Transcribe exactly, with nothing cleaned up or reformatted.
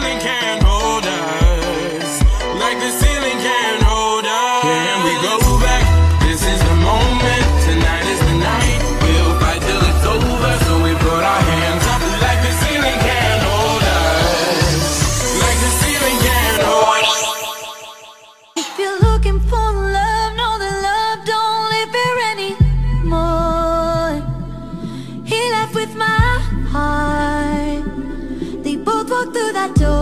ceiling can't hold us, like the ceiling can't hold us. Can we go back? This is the moment. Tonight is the night. We'll fight till it's over. So we put our hands up, like the ceiling can't hold us, like the ceiling can't hold us. If you're looking for love, know that love don't live here anymore. He left with my heart. They both walked through that door.